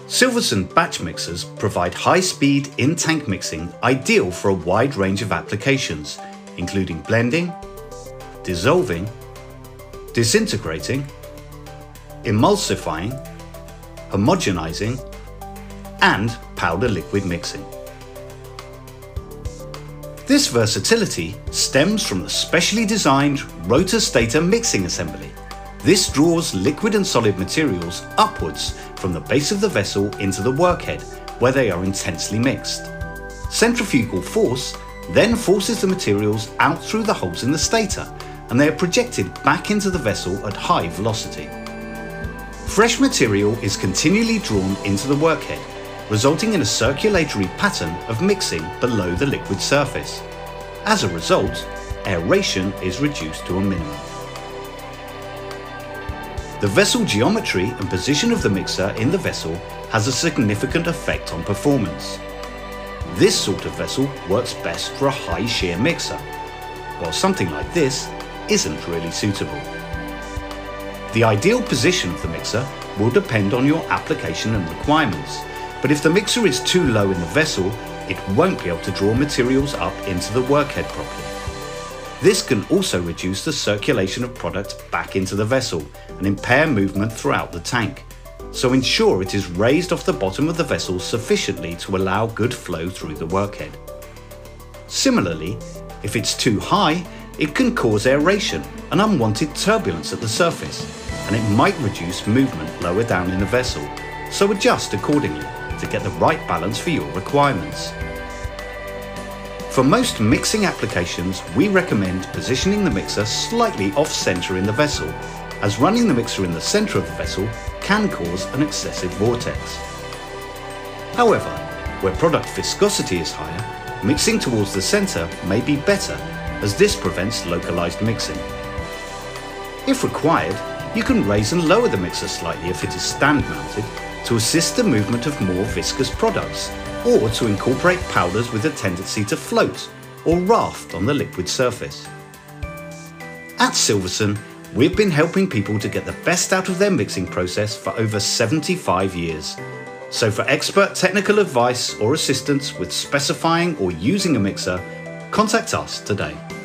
Silverson Batch Mixers provide high-speed in-tank mixing ideal for a wide range of applications, including blending, dissolving, disintegrating, emulsifying, homogenizing, and powder-liquid mixing. This versatility stems from the specially designed Rotor Stator mixing assembly. This draws liquid and solid materials upwards from the base of the vessel into the workhead, where they are intensely mixed. Centrifugal force then forces the materials out through the holes in the stator, and they are projected back into the vessel at high velocity. Fresh material is continually drawn into the workhead, resulting in a circulatory pattern of mixing below the liquid surface. As a result, aeration is reduced to a minimum. The vessel geometry and position of the mixer in the vessel has a significant effect on performance. This sort of vessel works best for a high shear mixer, while something like this isn't really suitable. The ideal position of the mixer will depend on your application and requirements, but if the mixer is too low in the vessel, it won't be able to draw materials up into the workhead properly. This can also reduce the circulation of product back into the vessel and impair movement throughout the tank, so ensure it is raised off the bottom of the vessel sufficiently to allow good flow through the workhead. Similarly, if it's too high, it can cause aeration and unwanted turbulence at the surface, and it might reduce movement lower down in the vessel, so adjust accordingly to get the right balance for your requirements. For most mixing applications, we recommend positioning the mixer slightly off-center in the vessel, as running the mixer in the center of the vessel can cause an excessive vortex. However, where product viscosity is higher, mixing towards the center may be better, as this prevents localized mixing. If required, you can raise and lower the mixer slightly if it is stand-mounted to assist the movement of more viscous products, or to incorporate powders with a tendency to float or raft on the liquid surface. At Silverson, we've been helping people to get the best out of their mixing process for over 75 years. So for expert technical advice or assistance with specifying or using a mixer, contact us today.